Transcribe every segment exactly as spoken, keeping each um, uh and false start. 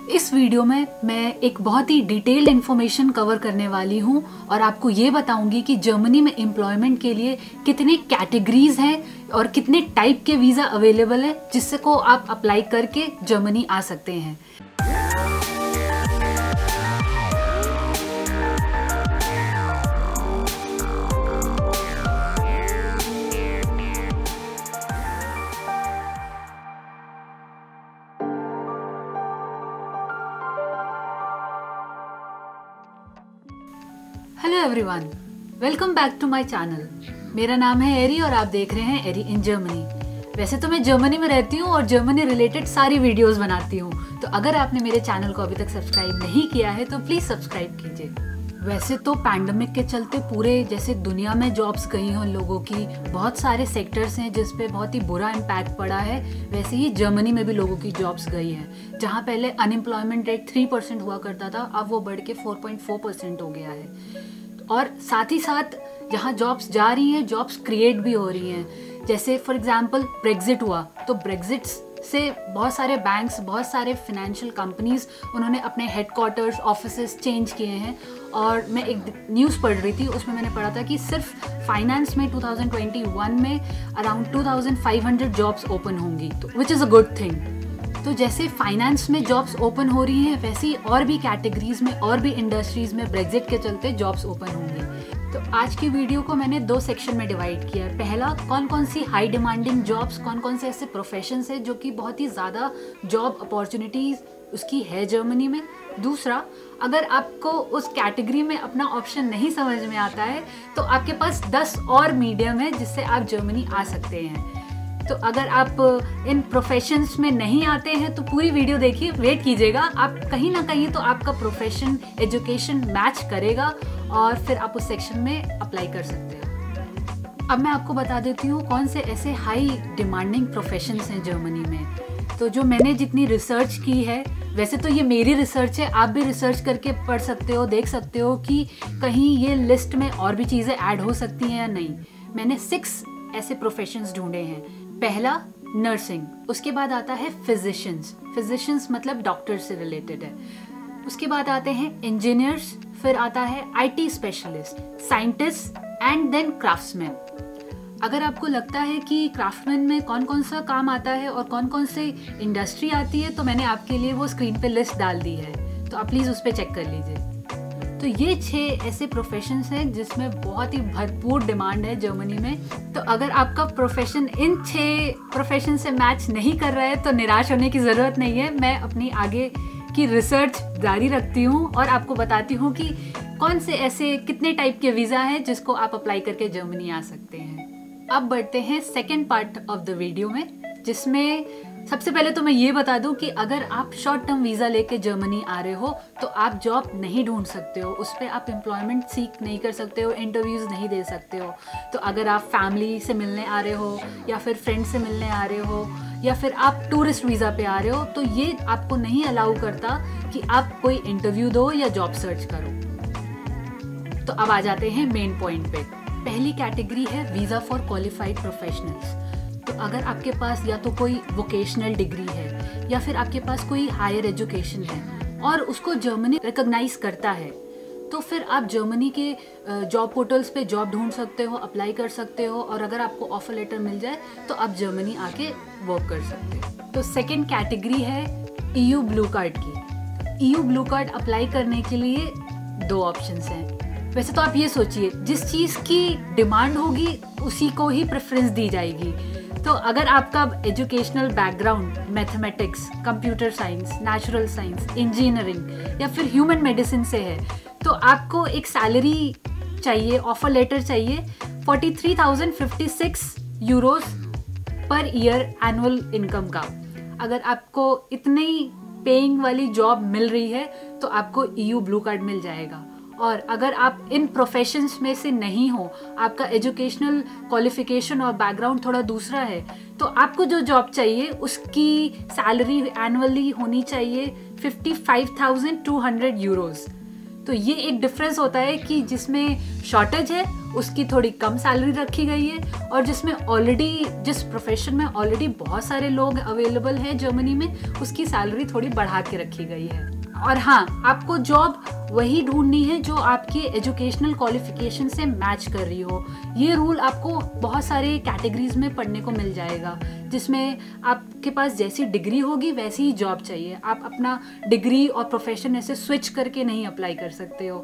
इस वीडियो में मैं एक बहुत ही डिटेल्ड इन्फॉर्मेशन कवर करने वाली हूँ और आपको ये बताऊंगी कि जर्मनी में एम्प्लॉयमेंट के लिए कितने कैटेगरीज हैं और कितने टाइप के वीज़ा अवेलेबल है जिससे को आप अप्लाई करके जर्मनी आ सकते हैं। Hello everyone, welcome back to my channel. मेरा नाम है एरी और आप देख रहे हैं एरी इन जर्मनी। वैसे तो मैं जर्मनी में रहती हूँ और जर्मनी रिलेटेड सारी वीडियोस बनाती हूँ, तो अगर आपने मेरे चैनल को अभी तक सब्सक्राइब नहीं किया है तो प्लीज़ सब्सक्राइब कीजिए। वैसे तो पैंडमिक के चलते पूरे जैसे दुनिया में जॉब्स गई हों लोगों की, बहुत सारे सेक्टर्स हैं जिस पे बहुत ही बुरा इम्पैक्ट पड़ा है, वैसे ही जर्मनी में भी लोगों की जॉब्स गई हैं। जहाँ पहले अनएम्प्लॉयमेंट रेट थ्री परसेंट हुआ करता था, अब वो बढ़ के फोर पॉइंट फोर परसेंट हो गया है। और साथ ही साथ जहाँ जॉब्स जा रही हैं, जॉब्स क्रिएट भी हो रही हैं। जैसे फॉर एग्जांपल ब्रेग्जिट हुआ, तो ब्रेग्जिट से बहुत सारे बैंक्स, बहुत सारे फाइनेंशियल कंपनीज उन्होंने अपने हेडक्वार्टर्स, ऑफिसेस चेंज किए हैं। और मैं एक न्यूज़ पढ़ रही थी, उसमें मैंने पढ़ा था कि सिर्फ फाइनेंस में टू थाउजेंड ट्वेंटी वन में around two thousand five hundred jobs open होंगी, तो which is a good thing. तो जैसे फाइनेंस में जॉब्स ओपन हो रही हैं, वैसे ही और भी कैटेगरीज में और भी इंडस्ट्रीज में ब्रेग्जिट के चलते जॉब्स ओपन होंगी। तो आज की वीडियो को मैंने दो सेक्शन में डिवाइड किया है। पहला, कौन कौन सी हाई डिमांडिंग जॉब्स, कौन कौन से ऐसे प्रोफेशंस है जो कि बहुत ही ज़्यादा जॉब अपॉर्चुनिटीज़ उसकी है जर्मनी में। दूसरा, अगर आपको उस कैटेगरी में अपना ऑप्शन नहीं समझ में आता है तो आपके पास दस और मीडियम है जिससे आप जर्मनी आ सकते हैं। तो अगर आप इन प्रोफेशंस में नहीं आते हैं तो पूरी वीडियो देखिए, वेट कीजिएगा। आप कहीं ना कहीं तो आपका प्रोफेशन, एजुकेशन मैच करेगा और फिर आप उस सेक्शन में अप्लाई कर सकते हैं। अब मैं आपको बता देती हूँ कौन से ऐसे हाई डिमांडिंग प्रोफेशंस हैं जर्मनी में। तो जो मैंने जितनी रिसर्च की है, वैसे तो ये मेरी रिसर्च है, आप भी रिसर्च करके पढ़ सकते हो, देख सकते हो कि कहीं ये लिस्ट में और भी चीज़ें ऐड हो सकती हैं या नहीं। मैंने सिक्स ऐसे प्रोफेशंस ढूंढे हैं। पहला नर्सिंग, उसके बाद आता है फिजिशियंस, फिजिशियंस मतलब डॉक्टर से रिलेटेड है। उसके बाद आते हैं इंजीनियर्स, फिर आता है IT specialist, scientist and then craftsman. अगर आपको लगता है कि क्राफ्टमैन में कौन कौन सा काम आता है और कौन कौन से इंडस्ट्री आती है, तो मैंने आपके लिए वो स्क्रीन पे लिस्ट डाल दी है, तो आप प्लीज़ उस पर चेक कर लीजिए। तो ये छह ऐसे प्रोफेशंस हैं जिसमें बहुत ही भरपूर डिमांड है जर्मनी में। तो अगर आपका प्रोफेशन इन छह प्रोफेशन से मैच नहीं कर रहा है तो निराश होने की ज़रूरत नहीं है। मैं अपनी आगे की रिसर्च जारी रखती हूँ और आपको बताती हूँ कि कौन से ऐसे कितने टाइप के वीज़ा हैं जिसको आप अप्लाई करके जर्मनी आ सकते हैं। अब बढ़ते हैं second part of the video में, जिसमें सबसे पहले तो मैं ये बता दूं कि अगर आप शॉर्ट टर्म वीज़ा लेके जर्मनी आ रहे हो तो आप जॉब नहीं ढूंढ सकते हो, उस पर आप एम्प्लॉयमेंट सीख नहीं कर सकते हो, इंटरव्यूज़ नहीं दे सकते हो। तो अगर आप फैमिली से मिलने आ रहे हो या फिर फ्रेंड से मिलने आ रहे हो या फिर आप टूरिस्ट वीज़ा पे आ रहे हो, तो ये आपको नहीं अलाउ करता कि आप कोई इंटरव्यू दो या जॉब सर्च करो। तो अब आ जाते हैं मेन पॉइंट पे। पहली कैटेगरी है वीज़ा फॉर क्वालिफाइड प्रोफेशनल्स। तो अगर आपके पास या तो कोई वोकेशनल डिग्री है या फिर आपके पास कोई हायर एजुकेशन है और उसको जर्मनी रिकॉग्नाइज करता है, तो फिर आप जर्मनी के जॉब पोर्टल्स पे जॉब ढूंढ सकते हो, अप्लाई कर सकते हो और अगर आपको ऑफर लेटर मिल जाए तो आप जर्मनी आके वर्क कर सकते हो। तो सेकेंड कैटेगरी है ईयू ब्लू कार्ड की। ईयू ब्लू कार्ड अप्लाई करने के लिए दो ऑप्शंस हैं। वैसे तो आप ये सोचिए, जिस चीज़ की डिमांड होगी उसी को ही प्रेफरेंस दी जाएगी। तो अगर आपका educational background mathematics, computer science, natural science, engineering या फिर ह्यूमन मेडिसिन से है, तो आपको एक सैलरी चाहिए, ऑफर लेटर चाहिए forty three thousand fifty six euros per year annual income का। अगर आपको इतनी पेइंग वाली जॉब मिल रही है तो आपको ईयू ब्लू कार्ड मिल जाएगा। और अगर आप इन प्रोफेशंस में से नहीं हो, आपका एजुकेशनल क्वालिफिकेशन और बैकग्राउंड थोड़ा दूसरा है, तो आपको जो जॉब चाहिए उसकी सैलरी एनुअली होनी चाहिए fifty five thousand two hundred euros. तो ये एक डिफरेंस होता है कि जिसमें शॉर्टेज है उसकी थोड़ी कम सैलरी रखी गई है, और जिसमें ऑलरेडी जिस प्रोफेशन में ऑलरेडी बहुत सारे लोग अवेलेबल हैं जर्मनी में, उसकी सैलरी थोड़ी बढ़ा के रखी गई है। और हाँ, आपको जॉब वही ढूंढनी है जो आपकी एजुकेशनल क्वालिफिकेशन से मैच कर रही हो। ये रूल आपको बहुत सारे कैटेगरीज में पढ़ने को मिल जाएगा, जिसमें आपके पास जैसी डिग्री होगी वैसी ही जॉब चाहिए। आप अपना डिग्री और प्रोफेशन ऐसे स्विच करके नहीं अप्लाई कर सकते हो।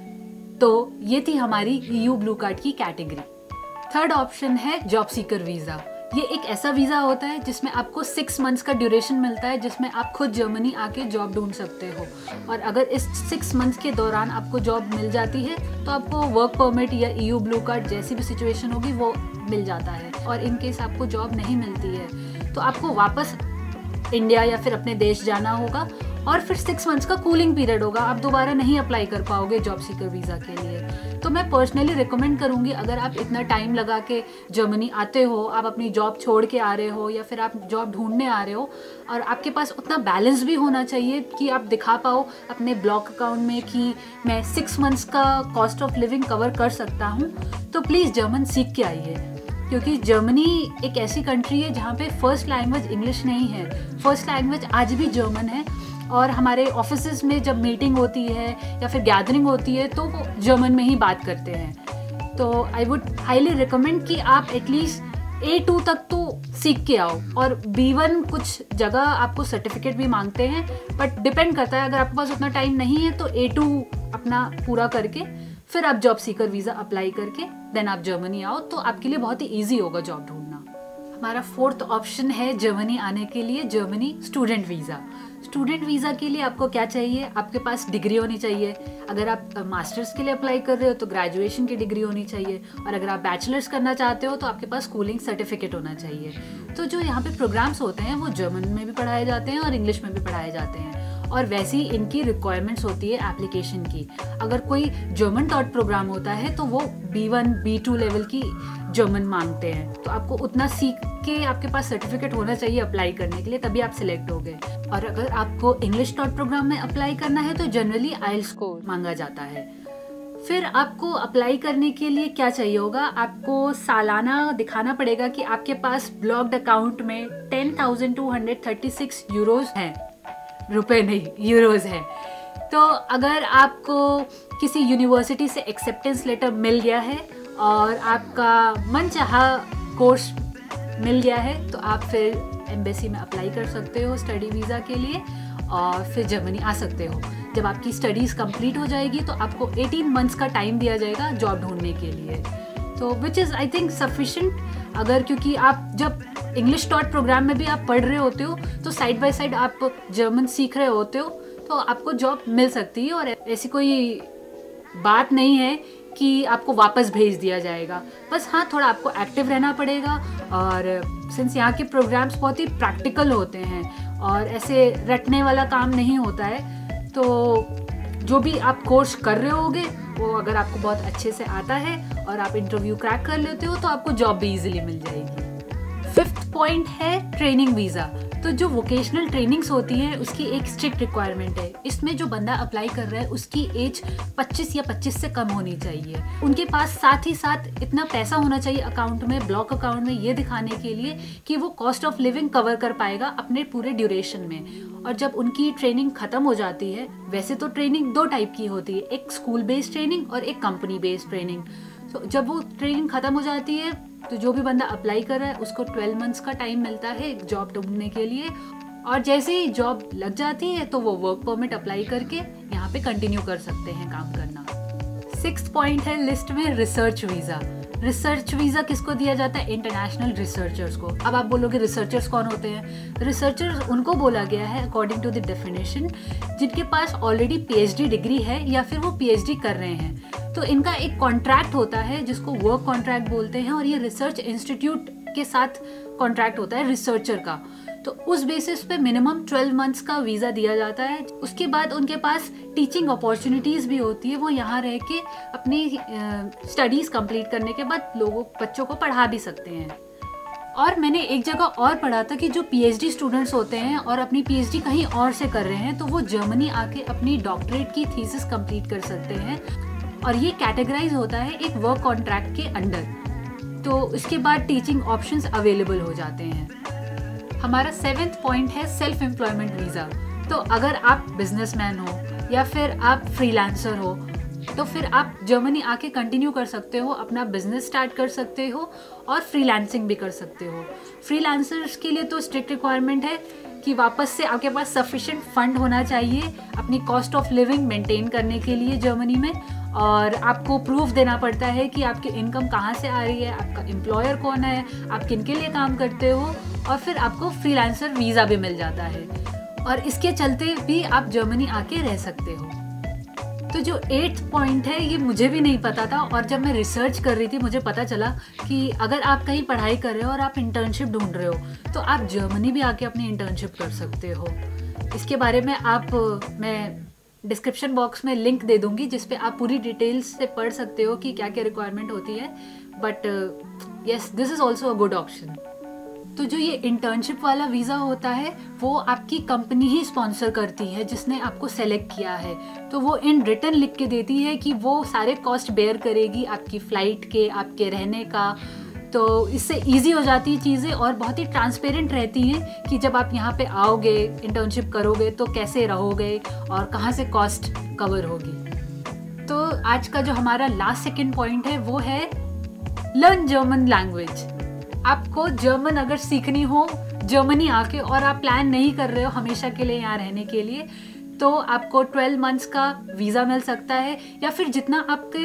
तो ये थी हमारी ईयू ब्लू कार्ड की कैटेगरी। थर्ड ऑप्शन है जॉब सीकर वीज़ा। ये एक ऐसा वीज़ा होता है जिसमें आपको सिक्स मंथ्स का ड्यूरेशन मिलता है, जिसमें आप खुद जर्मनी आके जॉब ढूंढ सकते हो। और अगर इस सिक्स मंथ्स के दौरान आपको जॉब मिल जाती है तो आपको वर्क परमिट या ईयू ब्लू कार्ड जैसी भी सिचुएशन होगी वो मिल जाता है। और इन केस आपको जॉब नहीं मिलती है तो आपको वापस इंडिया या फिर अपने देश जाना होगा, और फिर सिक्स मंथ्स का कूलिंग पीरियड होगा। आप दोबारा नहीं अप्लाई कर पाओगे जॉब सीकर वीज़ा के लिए। तो मैं पर्सनली रिकमेंड करूँगी, अगर आप इतना टाइम लगा के जर्मनी आते हो, आप अपनी जॉब छोड़ के आ रहे हो या फिर आप जॉब ढूंढने आ रहे हो, और आपके पास उतना बैलेंस भी होना चाहिए कि आप दिखा पाओ अपने ब्लॉक अकाउंट में कि मैं सिक्स मंथ्स का कॉस्ट ऑफ लिविंग कवर कर सकता हूँ, तो प्लीज़ जर्मन सीख के आइए। क्योंकि जर्मनी एक ऐसी कंट्री है जहाँ पे फर्स्ट लैंग्वेज इंग्लिश नहीं है, फर्स्ट लैंग्वेज आज भी जर्मन है। और हमारे ऑफिसेज में जब मीटिंग होती है या फिर गैदरिंग होती है तो वो जर्मन में ही बात करते हैं। तो आई वुड हाईली रिकमेंड कि आप एटलीस्ट ए टू तक तो सीख के आओ, और बी वन कुछ जगह आपको सर्टिफिकेट भी मांगते हैं, बट डिपेंड करता है। अगर आपके पास उतना टाइम नहीं है तो ए टू अपना पूरा करके फिर आप जॉब सीकर वीज़ा अप्लाई करके देन आप जर्मनी आओ, तो आपके लिए बहुत ही ईजी होगा जॉब ढूंढना। हमारा फोर्थ ऑप्शन है जर्मनी आने के लिए Germany student visa. Student visa के लिए आपको क्या चाहिए? आपके पास डिग्री होनी चाहिए। अगर आप मास्टर्स के लिए अप्लाई कर रहे हो तो ग्रेजुएशन की डिग्री होनी चाहिए, और अगर आप बैचलर्स करना चाहते हो तो आपके पास स्कूलिंग सर्टिफिकेट होना चाहिए। तो जो यहाँ पे प्रोग्राम्स होते हैं वो जर्मन में भी पढ़ाए जाते हैं और इंग्लिश में भी पढ़ाए जाते हैं, और वैसी इनकी रिक्वायरमेंट्स होती है एप्लीकेशन की। अगर कोई जर्मन टॉट प्रोग्राम होता है तो वो B one B two level की जर्मन मांगते हैं, तो आपको उतना सीख के आपके पास सर्टिफिकेट होना चाहिए अप्लाई करने के लिए, तभी आप सिलेक्ट हो गए। और अगर आपको इंग्लिश टॉट प्रोग्राम में अप्लाई करना है तो जनरली आइल्स को मांगा जाता है। फिर आपको अप्लाई करने के लिए क्या चाहिए होगा? आपको सालाना दिखाना पड़ेगा कि आपके पास ब्लॉक्ड अकाउंट में ten thousand two hundred thirty six euros हैं, रुपए नहीं यूरोज है। तो अगर आपको किसी यूनिवर्सिटी से एक्सेप्टेंस लेटर मिल गया है और आपका मनचाहा कोर्स मिल गया है तो आप फिर एम्बेसी में अप्लाई कर सकते हो स्टडी वीज़ा के लिए, और फिर जर्मनी आ सकते हो। जब आपकी स्टडीज़ कंप्लीट हो जाएगी तो आपको एटीन मंथ्स का टाइम दिया जाएगा जॉब ढूंढने के लिए, तो which is I think sufficient. अगर क्योंकि आप जब इंग्लिश टॉट प्रोग्राम में भी आप पढ़ रहे होते हो तो साइड बाय साइड आप जर्मन सीख रहे होते हो, तो आपको जॉब मिल सकती है। और ऐसी कोई बात नहीं है कि आपको वापस भेज दिया जाएगा। बस हाँ, थोड़ा आपको एक्टिव रहना पड़ेगा, और सिंस यहाँ के प्रोग्राम्स बहुत ही प्रैक्टिकल होते हैं और ऐसे रटने वाला काम नहीं होता है, तो जो भी आप कोर्स कर रहे होगे वो अगर आपको बहुत अच्छे से आता है और आप इंटरव्यू क्रैक कर लेते हो तो आपको जॉब भी इजीली मिल जाएगी। फिफ्थ पॉइंट है ट्रेनिंग वीज़ा। तो जो वोकेशनल ट्रेनिंग्स होती है उसकी एक स्ट्रिक्ट रिक्वायरमेंट है। इसमें जो बंदा अप्लाई कर रहा है उसकी एज पच्चीस या पच्चीस से कम होनी चाहिए। उनके पास साथ ही साथ इतना पैसा होना चाहिए अकाउंट में, ब्लॉक अकाउंट में, ये दिखाने के लिए कि वो कॉस्ट ऑफ लिविंग कवर कर पाएगा अपने पूरे ड्यूरेशन में। और जब उनकी ट्रेनिंग खत्म हो जाती है, वैसे तो ट्रेनिंग दो टाइप की होती है, एक स्कूल बेस्ड ट्रेनिंग और एक कंपनी बेस्ड ट्रेनिंग। तो जब वो ट्रेनिंग खत्म हो जाती है तो जो भी बंदा अप्लाई कर रहा है उसको ट्वेल्व मंथ्स का टाइम मिलता है जॉब ढूंढने के लिए, और जैसे ही जॉब लग जाती है तो वो वर्क परमिट अप्लाई करके यहाँ पे कंटिन्यू कर सकते हैं काम करना। सिक्स्थ पॉइंट है लिस्ट में रिसर्च वीज़ा। रिसर्च वीज़ा किसको दिया जाता है? इंटरनेशनल रिसर्चर्स को। अब आप बोलोगे रिसर्चर्स कौन होते हैं? रिसर्चर्स उनको बोला गया है अकॉर्डिंग टू द डेफिनेशन जिनके पास ऑलरेडी पीएचडी डिग्री है या फिर वो पीएचडी कर रहे हैं। तो इनका एक कॉन्ट्रैक्ट होता है जिसको वर्क कॉन्ट्रैक्ट बोलते हैं, और ये रिसर्च इंस्टीट्यूट के साथ कॉन्ट्रैक्ट होता है रिसर्चर का। तो उस बेसिस पे मिनिमम ट्वेल्व मंथ्स का वीज़ा दिया जाता है। उसके बाद उनके पास टीचिंग अपॉर्चुनिटीज़ भी होती है, वो यहाँ रह के अपनी स्टडीज़ कंप्लीट करने के बाद लोगों बच्चों को पढ़ा भी सकते हैं। और मैंने एक जगह और पढ़ा था कि जो पीएचडी स्टूडेंट्स होते हैं और अपनी पीएचडी कहीं और से कर रहे हैं तो वो जर्मनी आके अपनी डॉक्टरेट की थीसिस कंप्लीट कर सकते हैं, और ये कैटेगराइज होता है एक वर्क कॉन्ट्रैक्ट के अंडर। तो इसके बाद टीचिंग ऑप्शंस अवेलेबल हो जाते हैं। हमारा सेवेंथ पॉइंट है सेल्फ एम्प्लॉयमेंट वीज़ा। तो अगर आप बिजनेसमैन हो या फिर आप फ्रीलांसर हो तो फिर आप जर्मनी आके कंटिन्यू कर सकते हो, अपना बिजनेस स्टार्ट कर सकते हो और फ्रीलांसिंग भी कर सकते हो। फ्रीलांसर्स के लिए तो स्ट्रिक्ट रिक्वायरमेंट है कि वापस से आपके पास सफिशिएंट फंड होना चाहिए अपनी कॉस्ट ऑफ लिविंग मेंटेन करने के लिए जर्मनी में, और आपको प्रूफ देना पड़ता है कि आपकी इनकम कहाँ से आ रही है, आपका एम्प्लॉयर कौन है, आप किन के लिए काम करते हो, और फिर आपको फ्रीलांसर वीज़ा भी मिल जाता है और इसके चलते भी आप जर्मनी आके रह सकते हो। तो जो एट्थ पॉइंट है ये मुझे भी नहीं पता था, और जब मैं रिसर्च कर रही थी मुझे पता चला कि अगर आप कहीं पढ़ाई कर रहे हो और आप इंटर्नशिप ढूंढ रहे हो तो आप जर्मनी भी आके अपनी इंटर्नशिप कर सकते हो। इसके बारे में आप मैं डिस्क्रिप्शन बॉक्स में लिंक दे दूंगी जिस पे आप पूरी डिटेल्स से पढ़ सकते हो कि क्या क्या रिक्वायरमेंट होती है, but yes this is also a good option. तो जो ये इंटर्नशिप वाला वीज़ा होता है वो आपकी कंपनी ही स्पॉन्सर करती है जिसने आपको सेलेक्ट किया है, तो वो इन रिटर्न लिख के देती है कि वो सारे कॉस्ट बेयर करेगी आपकी फ़्लाइट के, आपके रहने का। तो इससे इजी हो जाती है चीज़ें और बहुत ही ट्रांसपेरेंट रहती हैं कि जब आप यहाँ पे आओगे इंटर्नशिप करोगे तो कैसे रहोगे और कहाँ से कॉस्ट कवर होगी। तो आज का जो हमारा लास्ट सेकेंड पॉइंट है वो है लर्न जर्मन लैंग्वेज। आपको जर्मन अगर सीखनी हो जर्मनी आके और आप प्लान नहीं कर रहे हो हमेशा के लिए यहाँ रहने के लिए, तो आपको ट्वेल्व मंथ्स का वीज़ा मिल सकता है, या फिर जितना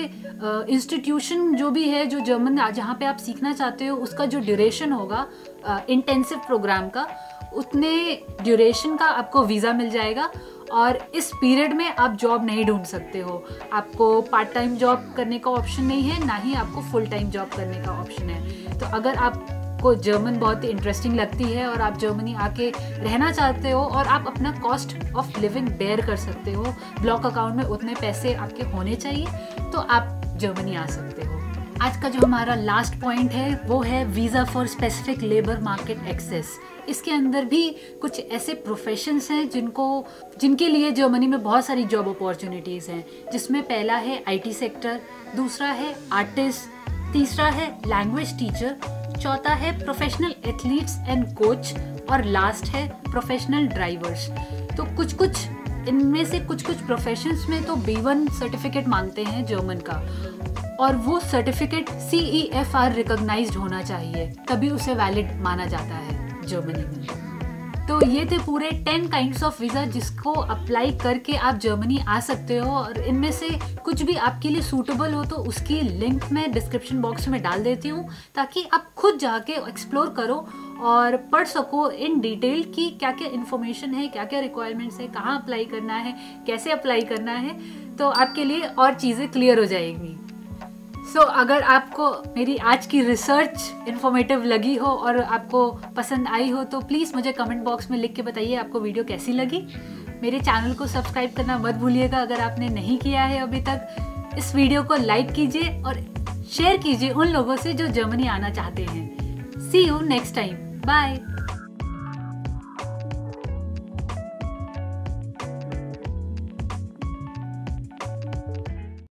आपके इंस्टीट्यूशन जो भी है जो जर्मन जहाँ पे आप सीखना चाहते हो उसका जो ड्यूरेशन होगा इंटेंसिव प्रोग्राम का, उतने ड्यूरेशन का आपको वीज़ा मिल जाएगा। और इस पीरियड में आप जॉब नहीं ढूंढ सकते हो, आपको पार्ट टाइम जॉब करने का ऑप्शन नहीं है, ना ही आपको फुल टाइम जॉब करने का ऑप्शन है। तो अगर आपको जर्मन बहुत ही इंटरेस्टिंग लगती है और आप जर्मनी आके रहना चाहते हो और आप अपना कॉस्ट ऑफ लिविंग बेयर कर सकते हो, ब्लॉक अकाउंट में उतने पैसे आपके होने चाहिए, तो आप जर्मनी आ सकते हो। आज का जो हमारा लास्ट पॉइंट है वो है visa for specific labour market access. इसके अंदर भी कुछ ऐसे प्रोफेशंस हैं जिनको जिनके लिए जर्मनी में बहुत सारी जॉब अपॉर्चुनिटीज़ हैं, जिसमें पहला है आईटी सेक्टर, दूसरा है आर्टिस्ट, तीसरा है लैंग्वेज टीचर, चौथा है प्रोफेशनल एथलीट्स एंड कोच, और लास्ट है प्रोफेशनल ड्राइवर्स। तो कुछ कुछ इनमें से कुछ कुछ प्रोफेशंस में तो बी वन सर्टिफिकेट मांगते हैं जर्मन का, और वो certificate C E F R recognised होना चाहिए, तभी उसे वैलिड माना जाता है जर्मनी में। तो ये थे पूरे टेन काइंड्स ऑफ वीज़ा जिसको अप्लाई करके आप जर्मनी आ सकते हो, और इनमें से कुछ भी आपके लिए सूटेबल हो तो उसकी लिंक मैं डिस्क्रिप्शन बॉक्स में डाल देती हूँ, ताकि आप खुद जाके एक्सप्लोर करो और पढ़ सको इन डिटेल कि क्या क्या इन्फॉर्मेशन है, क्या क्या रिक्वायरमेंट्स है, कहाँ अप्लाई करना है, कैसे अप्लाई करना है, तो आपके लिए और चीज़ें क्लियर हो जाएंगी। सो so, अगर आपको मेरी आज की रिसर्च इन्फॉर्मेटिव लगी हो और आपको पसंद आई हो तो प्लीज़ मुझे कमेंट बॉक्स में लिख के बताइए आपको वीडियो कैसी लगी। मेरे चैनल को सब्सक्राइब करना मत भूलिएगा अगर आपने नहीं किया है अभी तक। इस वीडियो को लाइक कीजिए और शेयर कीजिए उन लोगों से जो जर्मनी आना चाहते हैं। See you next time, bye.